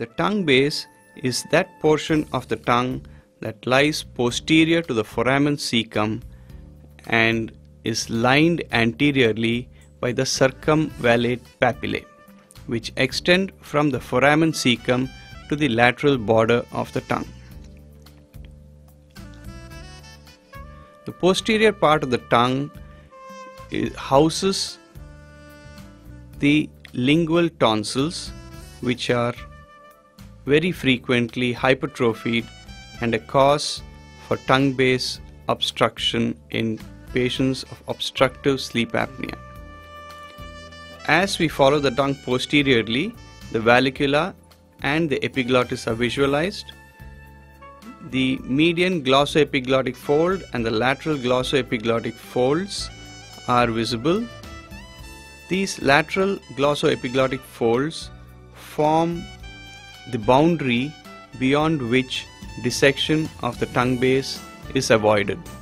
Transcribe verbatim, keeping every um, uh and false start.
The tongue base is that portion of the tongue that lies posterior to the foramen cecum and is lined anteriorly by the circumvallate papillae, which extend from the foramen cecum to the lateral border of the tongue. The posterior part of the tongue is, houses the lingual tonsils, which are very frequently hypertrophied and a cause for tongue base obstruction in patients of obstructive sleep apnea. As we follow the tongue posteriorly, the vallicula and the epiglottis are visualized. The median glossoepiglottic fold and the lateral glossoepiglottic folds are visible. These lateral glossoepiglottic folds form the boundary beyond which dissection of the tongue base is avoided.